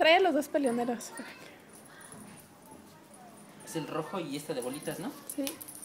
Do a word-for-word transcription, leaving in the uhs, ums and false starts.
trae los dos peleoneros. Es el rojo y esta de bolitas, ¿no? Sí.